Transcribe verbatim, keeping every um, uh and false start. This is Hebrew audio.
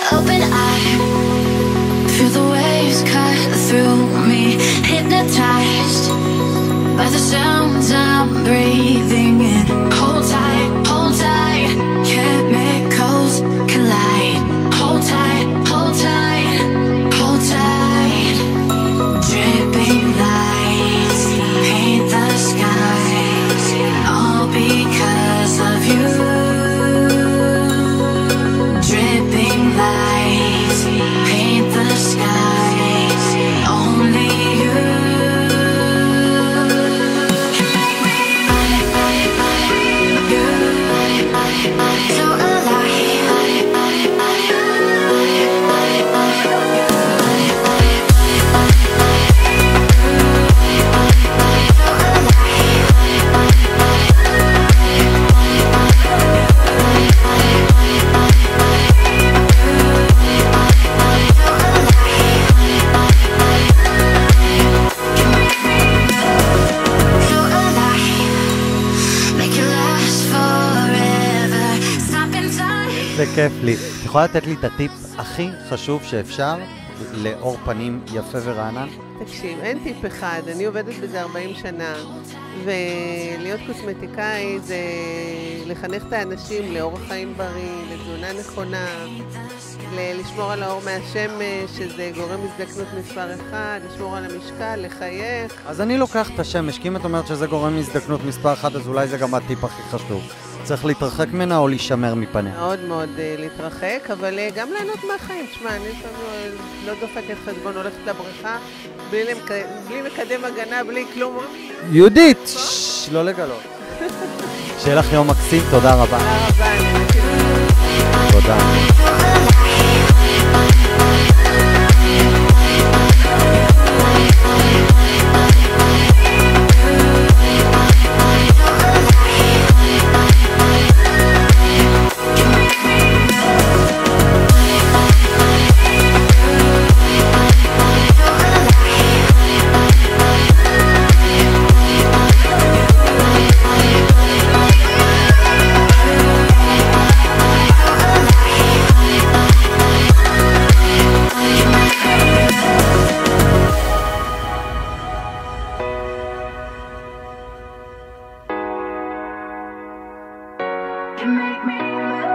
open eye, feel the waves cut through me, hypnotized by the sounds I'm breathing in. Hold tight, hold tight, chemicals collide. Hold tight, hold tight, hold tight. Dripping lights paint the skies, all because of you. Dripping lights paint the skies, only you. So זה כיף לי. את יכולה לתת לי את הטיפ הכי חשוב שאפשר לאור פנים יפה ורענן? תקשיב, אין טיפ אחד, אני עובדת בזה ארבעים שנה, ולהיות קוסמטיקאי זה לחנך את האנשים לאורח חיים בריא, לתזונה נכונה, לשמור על האור מהשמש, שזה גורם הזדקנות מספר אחד, לשמור על המשקל, לחייך. אז אני לוקח את השמש, כי אם את אומרת שזה גורם הזדקנות מספר אחד, אז אולי זה גם הטיפ הכי חשוב. צריך להתרחק ממנה או להישמר מפניה? מאוד מאוד uh, להתרחק, אבל uh, גם ליהנות מהחיים. תשמע, אני לפעמים לא דופקת חשבון, הולכת לבריכה, בלי, למק... בלי מקדם הגנה, בלי כלום. יהודית, ששש, לא לגלות. שיהיה לך יום מקסים, תודה רבה. תודה רבה, אני מכיר. תודה. You make me